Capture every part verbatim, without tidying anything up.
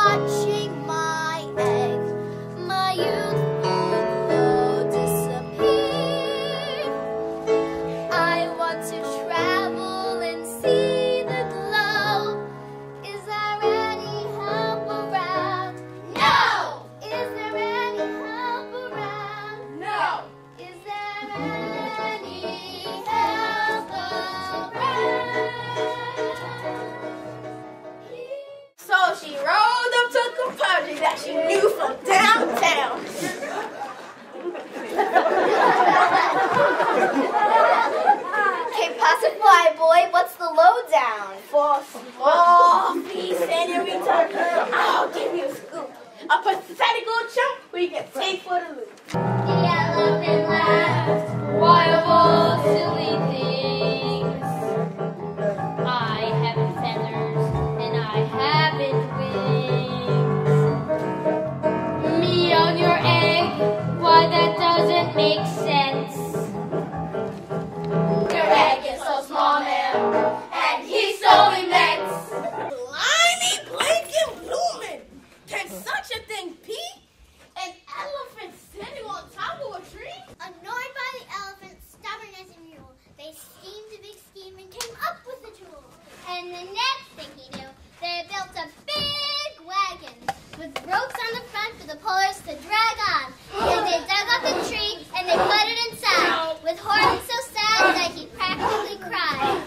watching my egg, my youthful glow disappear. I want to travel and see the glow. Is there any help around? No! Is there any help around? No! Is there any help around? So she rolled up to Composure that she knew from downtown. Okay, pacify boy, what's the lowdown? For small fee, senorita, I'll give you a scoop. A pathetic little chump we can take for the loot. The elephant laughed, why of all silly things? I haven't feathers and I haven't wings. Me on your egg, why that doesn't make sense. Your egg is so small, ma'am, and he's so immense. Blimey, blinking, blooming. Can such a thing be? An elephant sitting on top of a tree? Annoyed by the elephant, stubborn as a mule, they schemed a big scheme and came up with a tool. And the next thing he knew, they built a big wagon with ropes on the front for the pullers to drag on. And they dug up a tree and they put it inside with Horton so sad that he practically cried.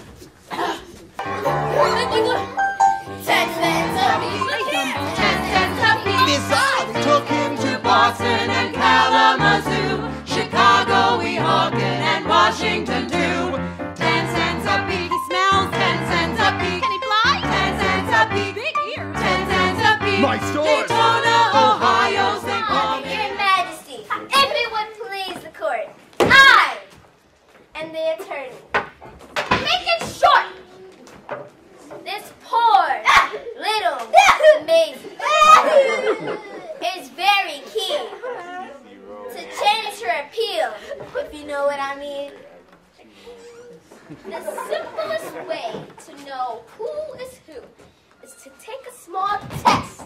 Ten cents a piece. Ten cents a piece. This all took him to Boston and Kalamazoo, Chicago, Weehawken, and Washington too. Ten cents a piece. He smells ten cents a piece. Can he fly? Ten cents a piece. Big ears. Ten cents a piece. My stores. Daytona, Ohio, Saint Paul. Your Majesty, if it would please the court, I am the attorney. Make it short. This poor little maid is very keen to change her appeal, if you know what I mean. The simplest way to know who is who is to take a small test.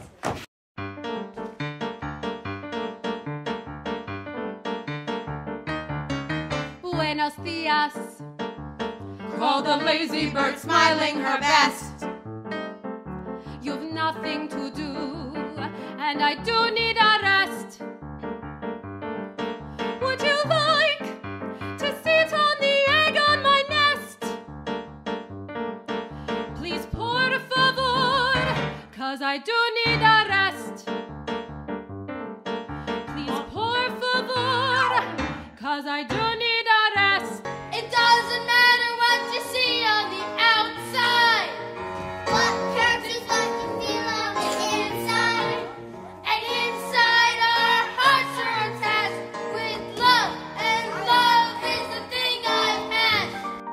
Buenos dias, called the lazy bird, smiling her best. You've nothing to do, and I do need a rest. Would you like to sit on the egg on my nest? Please, por favor, cause I do need a rest. Please, por favor, cause I do need a rest. It doesn't matter what you see on the outside. What characters what you feel on the inside? And inside our hearts are attached with love. And love is the thing I've had.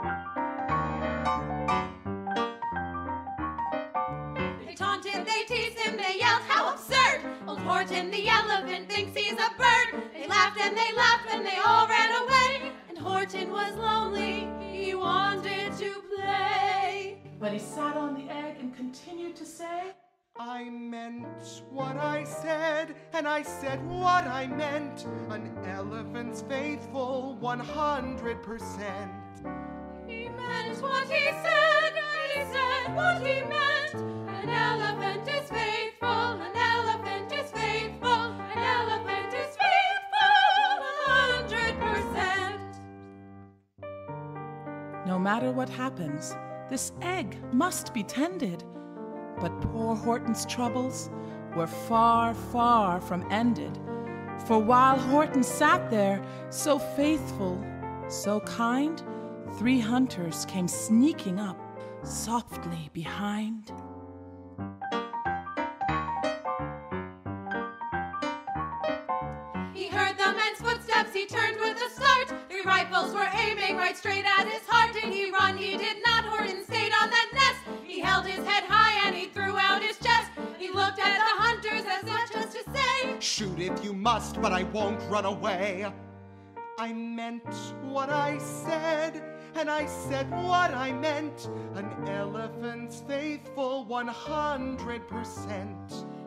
They taunted, they teased him, they yelled, how absurd! Old Horton the elephant thinks he's a bird. They laughed and they laughed and they all ran away. And Horton was lonely, he wanted to play. But he sat on the egg and continued to say, I meant what I said, and I said what I meant. An elephant's faithful one hundred percent. He meant what he said, he said what he meant. An elephant is faithful, an elephant is faithful, an elephant is faithful one hundred percent. no matter what happens, this egg must be tended. But poor Horton's troubles were far, far from ended. For while Horton sat there, so faithful, so kind, three hunters came sneaking up softly behind. He heard the men's footsteps, he turned with a start. Three rifles were aiming right straight at his heart. Did he run? He did not. Horton stayed on that nest. He held his head high and he threw out his chest. He looked at the hunters as much as to say, shoot if you must, but I won't run away. I meant what I said, and I said what I meant. An elephant's faithful one hundred percent.